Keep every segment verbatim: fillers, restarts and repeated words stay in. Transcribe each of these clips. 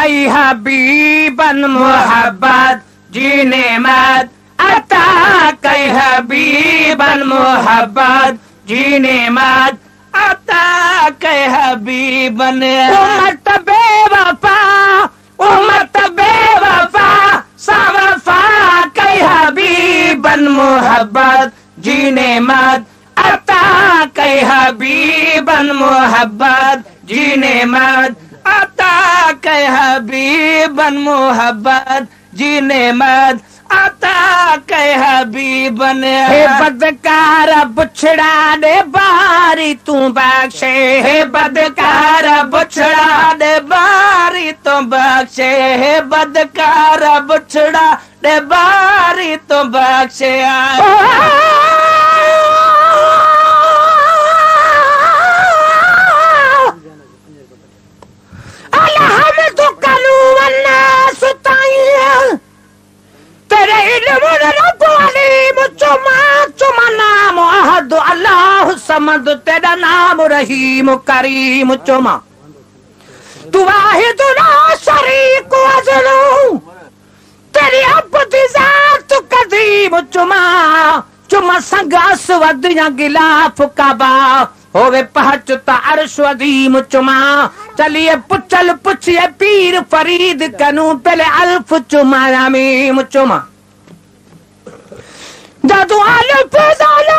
कई हबीबन मोहब्बत जी नेमत अता कई हबीबन मोहब्बत जी नेमत अता कई हबीबन उम्मत बेवफा उम्मत बेवफा सवफा कई हबीबन मोहब्बत जी नेमत अता कई हबीबन मोहब्बत जी नेमत अता कई हबीबन मोहब्बत जी नेमत अता कई हबीबन हे बदकार बुछड़ा दे बारी तू बख्शे हे बदकार बुछड़ा दे बारी तू बख्शे हे बदकार बुछड़ा दे बारी तू बख्शे तेरे इल्म रब अलीम चुमा चुमा नाम अहद अल्लाह समद तेरा नाम रहीम करीम चुमा तू वाहिद ला शरीक अजलू तेरी अब्दी जात कदीम चुमा चुमा संग असवद या गिलाफ काबा होवे पहुंचता अर्श अजीम चुमा चलिए पुचल पुछिए पीर फरीद कनू पहले अल्फ चुमा मीम चुमा जादू अल्फ जाला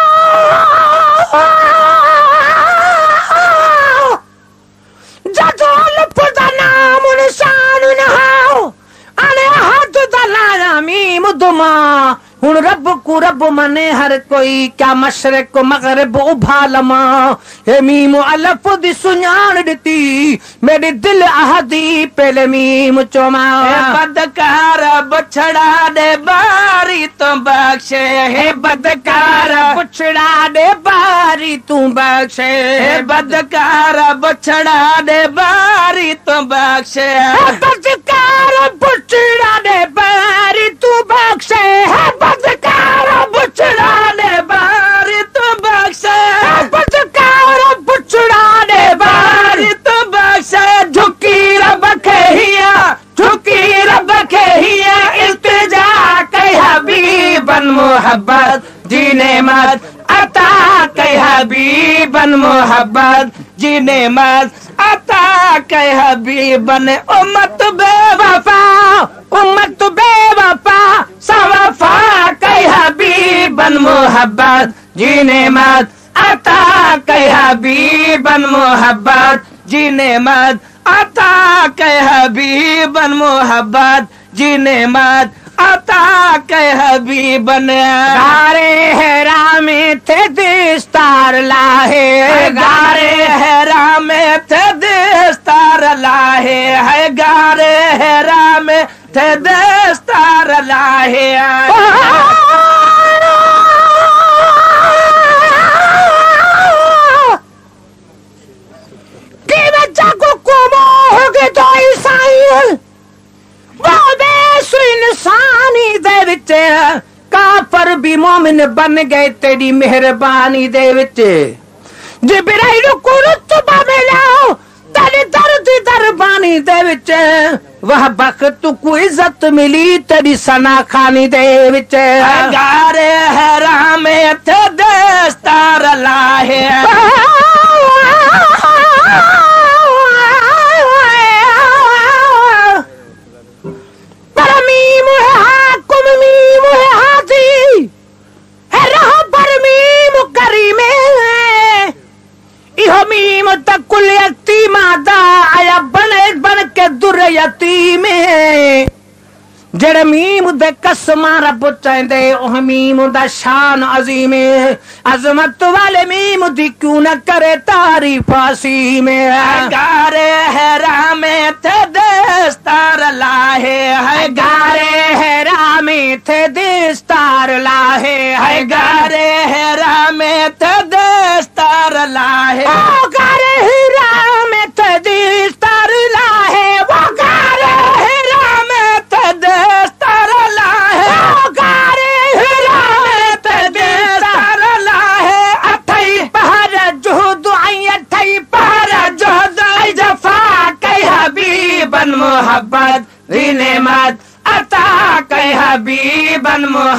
जादू अल्फ दा नाम निशान नहाओ अने हद दा लाया मीम दुमा हुन रब को रब मने हर कोई क्या मशरक को मगरब उभालमा हे मीम अलफ दी सुञाण ॾिती मेरी दिल अहदी पहले मीम चोमा हे बदकार बछड़ा दे बारी तू बख्शे हे बदकार बछड़ा दे बारी तू बख्शे हे बदकार बछड़ा दे बारी तू बख्शे हे बदकार बछड़ा दे बारी तू बख्शे हे बदकार बुछड़ा दे बारी तू बख्शे बदकार बुछड़ा दे बारी तू बख्शे झुकी रब के हिया झुकी रब के हिया इल्तिजा कई हबीबन मोहब्बत जी नेमत अता कई हबीबन मोहब्बत जी नेमत अता कई हबीबन उम्मत बेवफा उम्मत बेवफा सवफा कई हबीबन मोहब्बत जी नेमत अता कई हबीबन मोहब्बत जी नेमत अता कई हबीबन मोहब्बत जी नेमत अता कई हबीबन गारे हेरा में थे दिस्तार लाहे गारे हेरा में थे दिस्तार लाहे है गारे हेरा में थे दिस्तार लाहे कि मैं जागो को मोहोगे तो ईसाई इंसानी दे विच काफर भी मोमिन बन गए तेरी मेहरबानी दे विच जिब्राइल को रुतबा मिला तेरी दर्द दरबानी दे विच वह बख्त को इज्जत मिली तेरी सना खानी दे विच गारे हरा में थे दस्तार लाहे मीम तकुल यतीमा दा आया बने बन के दुर यतीमे जड़ मीम दे कसमा रब चाहते ओह मीम दा शान अजीम अजमत वाले मीम दी क्यों न करे तारीफ फासी में गारे हैरा में थे दस्तार लाहे है गारे हैरा में थे दस्तार लाहे है गारे हैरा में थे दस्तार लाहे ओ गारे हैरा में थे दस्तार लाहे वो गारे हैरा में थे दस्तार लाहे ओ गारे हैरा में थे दस्तार लाहे अथई पहर जुहद आई अथई पहर जुहद आई जफा कई हबीबन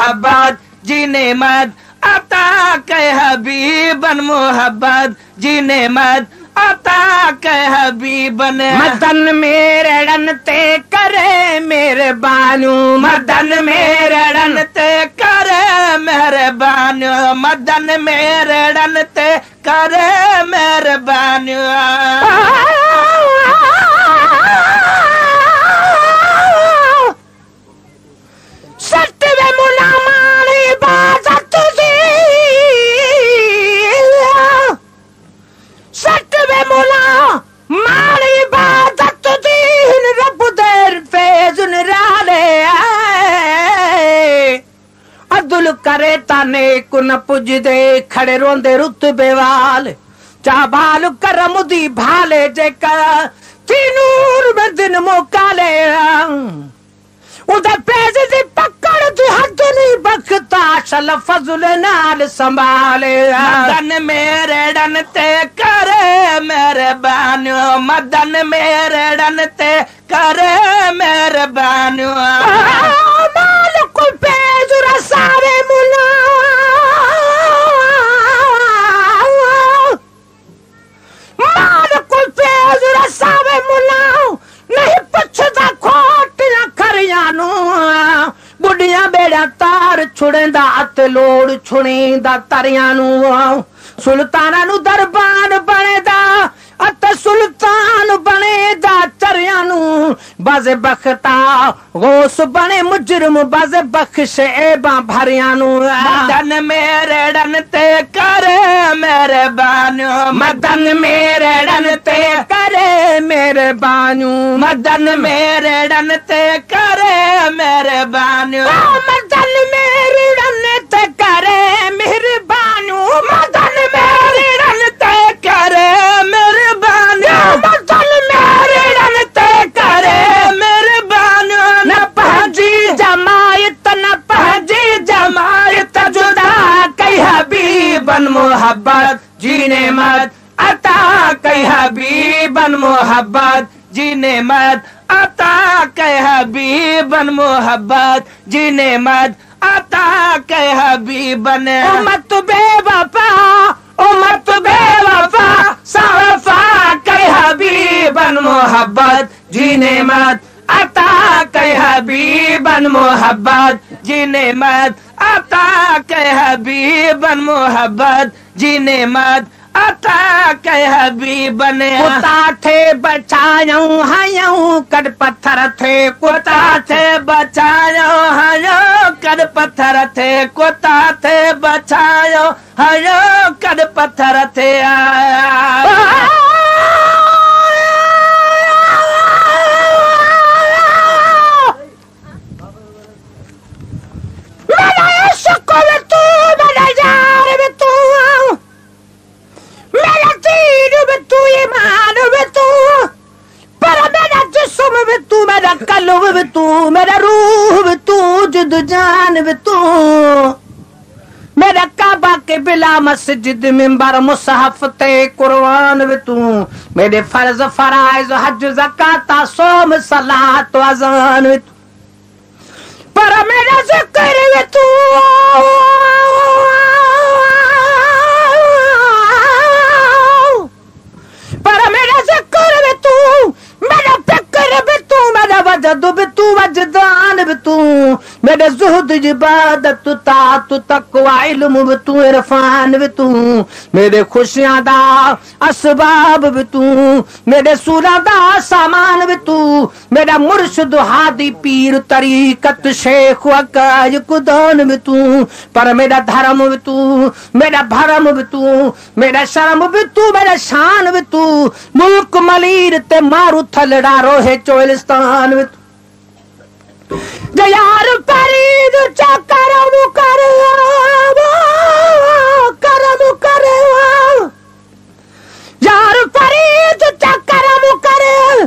मोहब्बत जी नेमत अता कै हबीबन मोहब्बत जी नेमत अता कै हबीबन। मदन मेरे रन ते करे मेरे बानू मदन मेरे रन ते करे मेरे बानू मदन मेरे रन ते करे मेरे बानू। सत्वे मुला मानी इबादत दी सत्वे मुला मानी इबादत दी रब देर फेज निराले अदुल करे ताने कुन पुजदे खड़े रोंदे रुतबे वाल चाबाल करम दी भाले जेकर तीनूर में दिन मोकाले उधर पेज दी पकड़ दी हद नहीं बखता शल फजुल नाल संभाले। मदन मेरे डन ते करे मेरे बान्यो मदन मेरे डन ते करे मेरे बान्यो। मालिक पेज रसावे मुला मालिक पेज रसावे मुला नहीं पुछदा खोट न खरियानू बुढ़िया बेड़ा तार छुड़ेंदा अत लोड़ छुड़ेंदा तरियानू सुल्ताना नु दरबान बनेदा अत सुल्तान बनेदा चरियानू बाजे बख्ता गौस बने मुजरम बाजे बख्शे एबा भरियानू। मदन मेरे डन ते करे मेरे बानू मदन मेरे डन ते करे मेरे बानू मदन मेरे डन ते करे मेरे बानू मदन मेरे डन ते करे मेरे बानू मदन मेरे डन ते करे मेरे बानू मदन मेरे डन ते करे मेरे बानू। न पहजी जमायत न पहजी जमायत जुदा कई हबीबन मोहब्बत जी नेमत अता कै हबीबन मोहब्बत जी नेमत अता कै हबीबन मोहब्बत जी नेमत अता कै हबीबन। उम्मत बेवफा उम्मत बेवफा सवफा कै हबीबन मोहब्बत जी नेमत अता कै हबीबन मोहब्बत जी नेमत अता कै हबीबन मोहब्बत जी नेमत अता कै हबीबन। कुता थे बचायूं हयूं कद पत्थर थे कुता थे बचायो हयो कद पत्थर थे कुता थे बचायो हयो कद पत्थर थे। मेरा इश्क में तू मेरा यार में तू मेरा दीन में तू ईमान में तू पर मेरा जिस्म में तू मेरा कल्ब में तू मेरा रूह में तू जुद जान में तू मेरा काबा के बिला मस्जिद मिंबर मुसहफ ते कुरान में तू मेरे फर्ज फराइज हज ज़कात सोम सलात अज़ान में तू पर मेरा जिक्र में तू पर मेरा जिक्र में तू मेरा फिक्र में तू मेरा वजद में तू वजदान में तू मेरे जुहद इबादत तात तकवा इल्म में तू इरफान में तू मेरे खुशियां दा असबाब में तू मेरे सूरा दा सामान में तू मेरा मुर्शिद हादी पीर तरीकत शेख वकाज कुदान में तू पर मेरा धर्म में तू मेरा भरम में तू मेरा शर्म में तू मेरा शान में तू मुल्क मलीर ते मारू थलड़ा रोहे चोलिस्तान में तू यार फरीद चा करम करे करम करे यार फरीद चा करम करे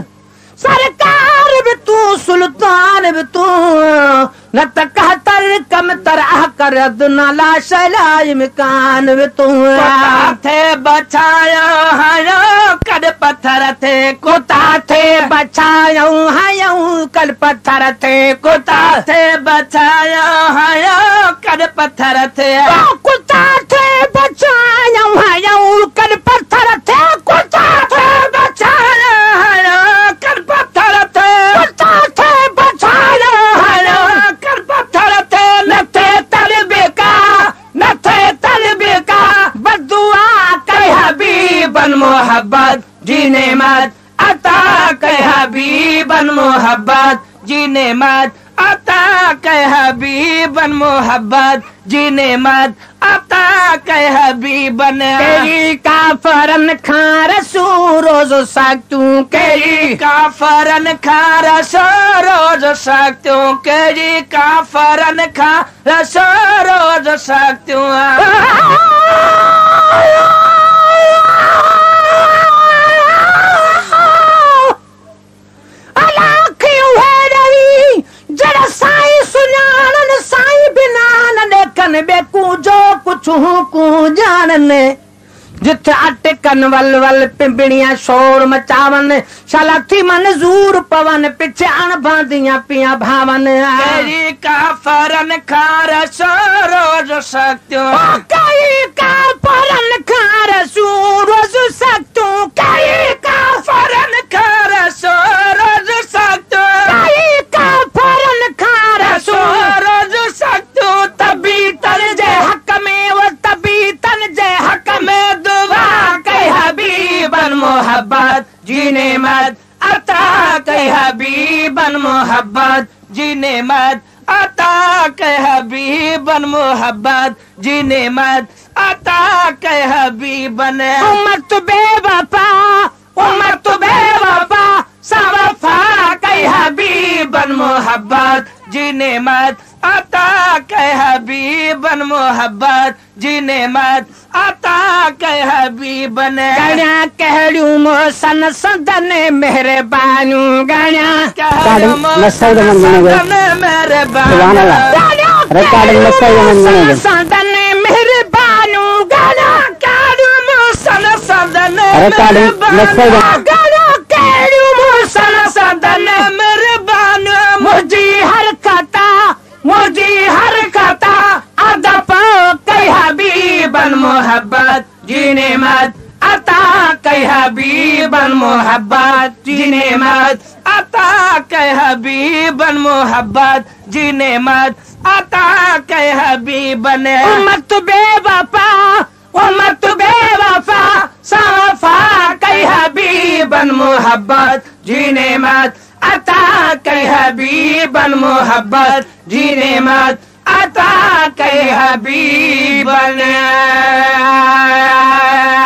सरकार भी तू सुल्तान भी तू न तकहतर कम तरह कर रद नाला शला इमकान वे तू थे बचायो हयो कद पत्थर थे कुता थे बचायो हयो कल पत्थर थे कुता थे बचायो हयो कद पत्थर थे कुता थे बचायो हयो कल पत्थर थे कुता थे बचायो हयो कद पत्थर थे कुता थे बचायो हयो कद पत्थर थे न थे तलबे का न थे तलबे का बदुआ कह हबीबन मोहब्बत जीने मत अता कह हबीबन मोहब्बत जीने मत अता कह हबीबन मोहब्बत जीने मत अता कह हबीबन तेरी काफरन खा रसूल रोज सकतू केरी काफरन खा रसो रोज सकतू केरी काफरन खा रसो रोज सकतू जरा साई सुनानन साई बिना न देखन बेकू जो कुछ हूँ कू जानन जिथे अटकन वल वल पिंपड़ियां शोर मचावन शाला थी मंजूर पवन पिछे अण बांदियां पिया भावन केरी काफरन खा रसो रोज सकतू कई काफरन खा रसो रोज सकतू कई काफरन खा रसो रोज सकतू कई काफरन खा रसो रोज सकतू तभी तन जे हक में वो तभी तन जे हक में दुआ कह हबीबन मोहब्बत जीने मत अता कह हबीबन मोहब्बत जीने मत अता कह हबीबन मोहब्बत जीने मत अता कह हबीबन उम्मत बेवफा उम्मत बेवफा सवफा कह हबीबन मोहब्बत जीने मत अता कह हबीबन मोहब्बत जीने मत अता कह हबीबन गणा कहलू मोसन सदन मेहरबानू गणा कहलू मोसन मेहरबानू सदन मेहरबानू गणा कहलू मोसन सदन गणा कहलू मोसन सदन मेहरबानू मुझी हरकता मुझी हरकता अदब कह हबीबन मोहब्बत जीने मत अता कह हबीबन मोहब्बत जीने मत अता कह हबीबन मोहब्बत जीने मत अता कह हबीबन उम्मत बेवफा उम्मत बेवफा सवफा कह हबीबन मोहब्बत जीने मत अता कह हबीबन मोहब्बत जीने मत अता कह हबीबन